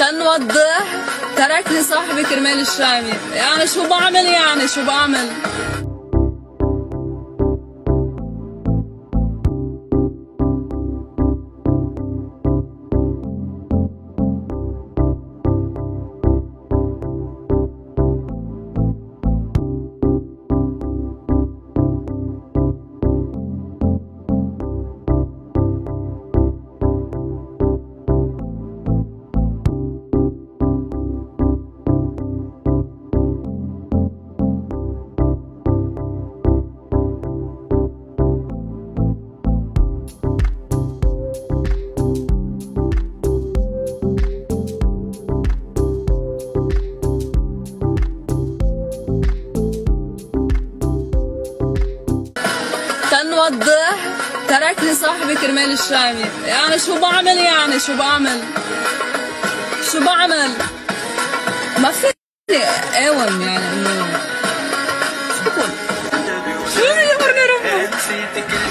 تنوضح تركني صاحبي كرمال الشامي، يعني شو بعمل، يعني شو بعمل؟ تنوضح تركني صاحبي كرمال الشامي، يعني شو بعمل، يعني شو بعمل؟ شو بعمل؟ ما فيني اقاوم، يعني انه شو بدي يامرني ربه.